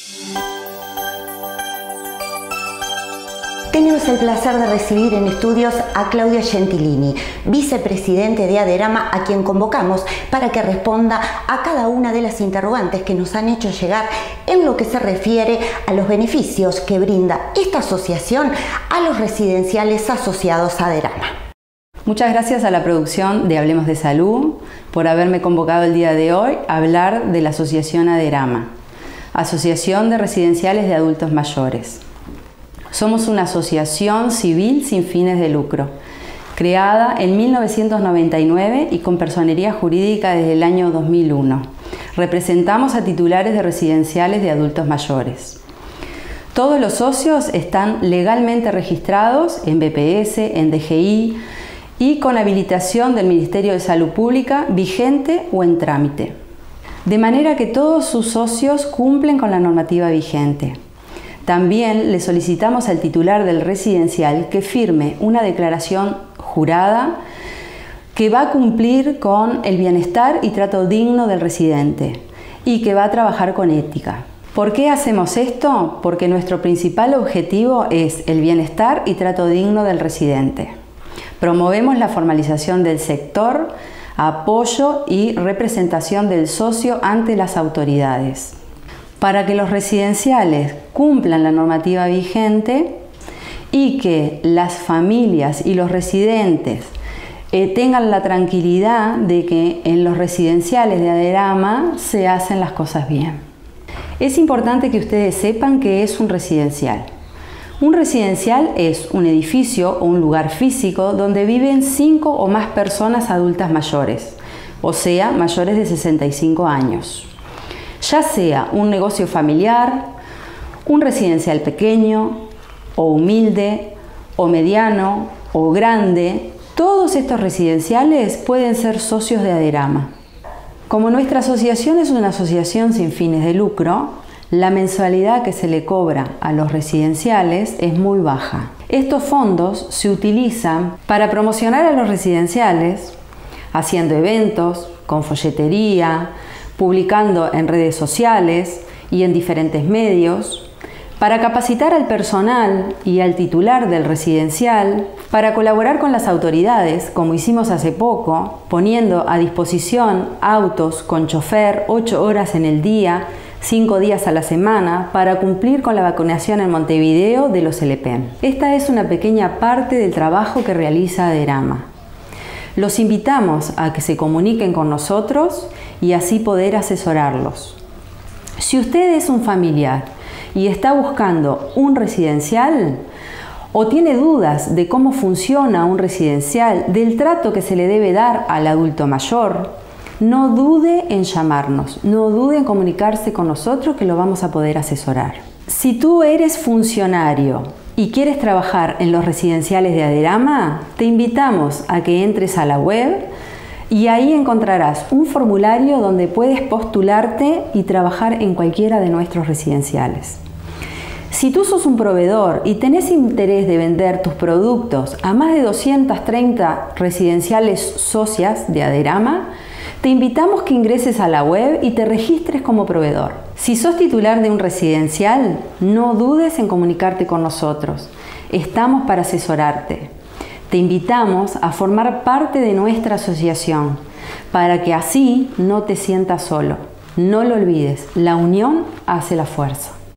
Tenemos el placer de recibir en estudios a Claudia Gentilini, vicepresidente de Aderama, a quien convocamos para que responda a cada una de las interrogantes que nos han hecho llegar en lo que se refiere a los beneficios que brinda esta asociación a los residenciales asociados a Aderama. Muchas gracias a la producción de Hablemos de Salud por haberme convocado el día de hoy a hablar de la asociación Aderama, Asociación de Residenciales de Adultos Mayores. Somos una asociación civil sin fines de lucro, creada en 1999 y con personería jurídica desde el año 2001. Representamos a titulares de residenciales de adultos mayores. Todos los socios están legalmente registrados en BPS, en DGI y con habilitación del Ministerio de Salud Pública vigente o en trámite. De manera que todos sus socios cumplen con la normativa vigente. También le solicitamos al titular del residencial que firme una declaración jurada que va a cumplir con el bienestar y trato digno del residente y que va a trabajar con ética. ¿Por qué hacemos esto? Porque nuestro principal objetivo es el bienestar y trato digno del residente. Promovemos la formalización del sector, apoyo y representación del socio ante las autoridades. Para que los residenciales cumplan la normativa vigente y que las familias y los residentes tengan la tranquilidad de que en los residenciales de Aderama se hacen las cosas bien. Es importante que ustedes sepan qué es un residencial. Un residencial es un edificio o un lugar físico donde viven 5 o más personas adultas mayores, o sea, mayores de 65 años. Ya sea un negocio familiar, un residencial pequeño o humilde o mediano o grande, todos estos residenciales pueden ser socios de Aderama. Como nuestra asociación es una asociación sin fines de lucro, la mensualidad que se le cobra a los residenciales es muy baja. Estos fondos se utilizan para promocionar a los residenciales, haciendo eventos, con folletería, publicando en redes sociales y en diferentes medios, para capacitar al personal y al titular del residencial, para colaborar con las autoridades, como hicimos hace poco, poniendo a disposición autos con chofer 8 horas en el día, 5 días a la semana, para cumplir con la vacunación en Montevideo de los LPN. Esta es una pequeña parte del trabajo que realiza Aderama. Los invitamos a que se comuniquen con nosotros y así poder asesorarlos. Si usted es un familiar y está buscando un residencial o tiene dudas de cómo funciona un residencial, del trato que se le debe dar al adulto mayor, no dude en llamarnos, no dude en comunicarse con nosotros que lo vamos a poder asesorar. Si tú eres funcionario y quieres trabajar en los residenciales de Aderama, te invitamos a que entres a la web y ahí encontrarás un formulario donde puedes postularte y trabajar en cualquiera de nuestros residenciales. Si tú sos un proveedor y tenés interés de vender tus productos a más de 230 residenciales socias de Aderama, te invitamos que ingreses a la web y te registres como proveedor. Si sos titular de un residencial, no dudes en comunicarte con nosotros. Estamos para asesorarte. Te invitamos a formar parte de nuestra asociación para que así no te sientas solo. No lo olvides, la unión hace la fuerza.